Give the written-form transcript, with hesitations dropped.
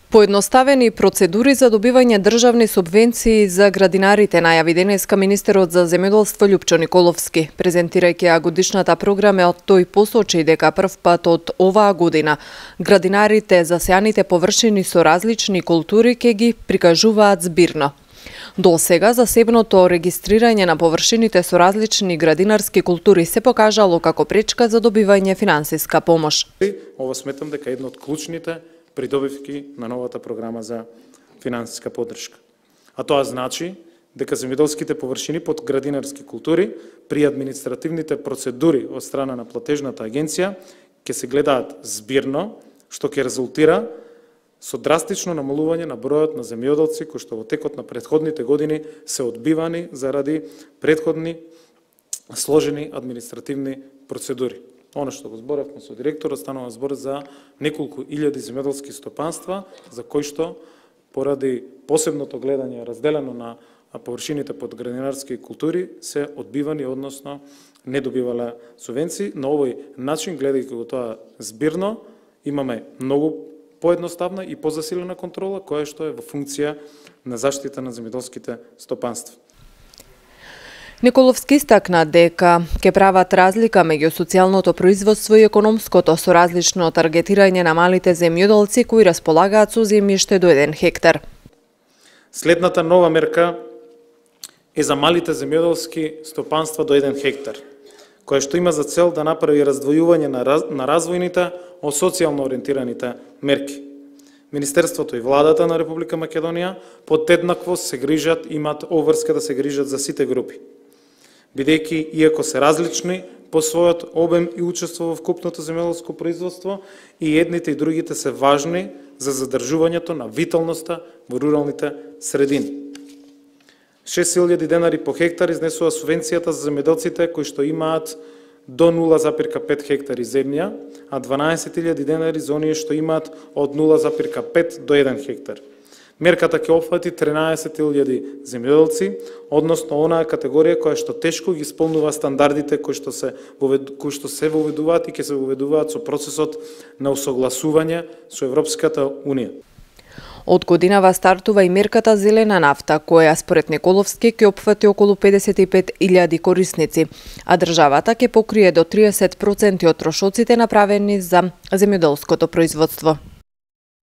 Поедноставени процедури за добивање државни субвенции за градинарите најави денеска министерот за земјоделство Љупчо Николовски. Презентирајќи ја годишната програма, тој посочи дека прв пат од оваа година градинарите засеаните површини со различни култури ќе ги прикажуваат збирно. До сега засебното регистрирање на површините со различни градинарски култури се покажало како пречка за добивање финансиска помош. Ова сметам дека е едно од клучните придобивки на новата програма за финансиска поддршка. А тоа значи дека земјоделските површини под градинарски култури при административните процедури од страна на платежната агенција ќе се гледаат збирно, што ќе резултира со драстично намалување на бројот на земјоделци кои што во текот на претходните години се одбивани заради претходни сложени административни процедури. Оно што го зборевме со директорот, станува збор за неколку илјади земјоделски стопанства, за кои што поради посебното гледање разделено на површините под градинарски култури се одбивани, односно не добивале субвенции. На овој начин, гледајќи го тоа збирно, имаме многу поедноставна и позасилена контрола, која што е во функција на заштита на земјоделските стопанства. Николовски истакна дека ќе прават разлика меѓу социјалното производство и економското со различно таргетирање на малите земјоделци кои располагаат со земјиште до 1 хектар. Следната нова мерка е за малите земјоделски стопанства до 1 хектар, која што има за цел да направи раздвојување на развојните од социјално ориентираните мерки. Министерството и владата на Република Македонија подеднакво се грижат, имаат обврска да се грижат за сите групи, бидејќи иако се различни по својот обем и учество во вкупното земјоделско производство, и едните и другите се важни за задржувањето на виталноста во руралните средини. 6.000 денари по хектар изнесува субвенцијата за земјоделците кои што имаат до 0,5 хектари земја, а 12.000 денари за оние што имаат од 0,5 до 1 хектар. Мерката ќе опфати 13.000 земјоделци, односно онаа категорија која што тешко ги исполнува стандардите кои што се воведуваат и ќе се воведуваат со процесот на усогласување со Европската Унија. Од годинава стартува и мерката Зелена нафта, која според Николовски ќе опфати околу 55.000 корисници, а државата ќе покрие до 30% од трошоците направени за земјоделското производство.